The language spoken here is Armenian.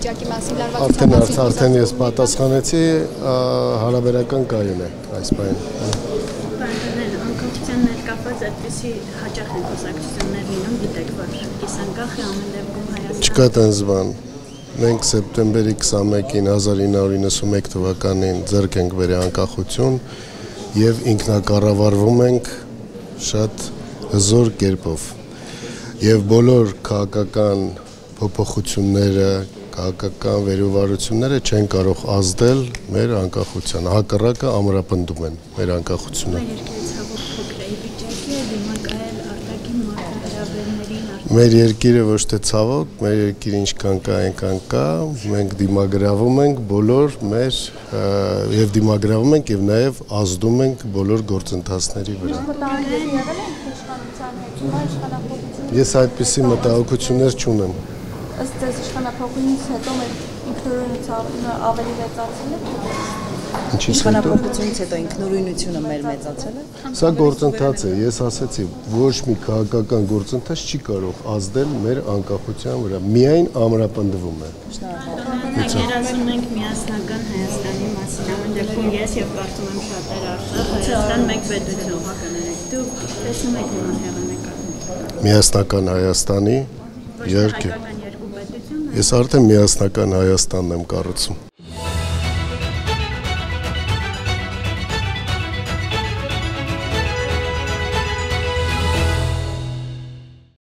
վիճակի մասին, լարվածության մասին։ Արդեն ես պատասխանեցի, հարաբերական կայուն է այս բանը։ Անկախության ներկապած այդպիսի հաճախ են խոսակցություններ լինում, գիտեք, որ կիսանկախ է ամեն դեպքում Հայաստանը։ Չկա տենց բան։ Մենք սեպտեմբերի 21-ին 1991 թվականին ձեռք ենք բերել անկախություն եւ ինքնակառավարվում ենք շատ հզոր կերպով։ Եվ բոլոր քաղաքական փոփոխությունները, քաղաքական վերովարությունները չեն կարող ազդել մեր անկախությանը, հակառակը ամրապնդում են մեր անկախությունը։ Մեր երկիրը ոչ թե ցավոք, մեր երկիրը ինչքան կա, այնքան կա, մենք դիմագրավում ենք բոլոր մեր եւ դիմագրավում ենք եւ նաեւ ազդում ենք բոլոր գործընթացների վրա։ Ես այդպիսի մտահոգություններ չունեմ։ Ըստ ձեզ իշխանափոխությունից հետո մեր ինքնուրույնությունը ավելի մեծացել է։ Իշխանափոխությունից հետո ինքնուրույնությունը մեր մեծացել է։ Սա գործընթաց է, ես ասացի, ոչ մի քաղաքական գործընթաց չի կարող ազդել մեր անկախության վրա, միայն ամրապնդվում է։ Մենք երազում ենք միասնական Հայաստանի մասին, ամեն դեպքում ես եւ կարծում եմ շատեր Արցախ, Հայաստան մեկ պետություն։ Դուք տեսնում եք նման հեղինակը։ Միասնական Հայաստանի, իհարկե։ Ես արդեն միասնական Հայաստանն եմ կառուցում։